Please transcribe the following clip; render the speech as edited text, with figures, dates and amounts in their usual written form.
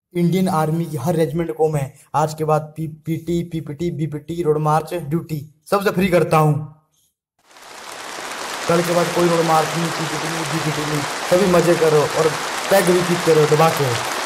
Indian army की हर regiment को मैं आज के बाद PT, PPT, BPT, road march, duty सबसे फ्री करता हूँ। कल के बाद कोई रोड मार्च नहीं, पीपीटी नहीं, बीपीटी नहीं, सभी मजे करो और पैग भी ठीक करो दबा के।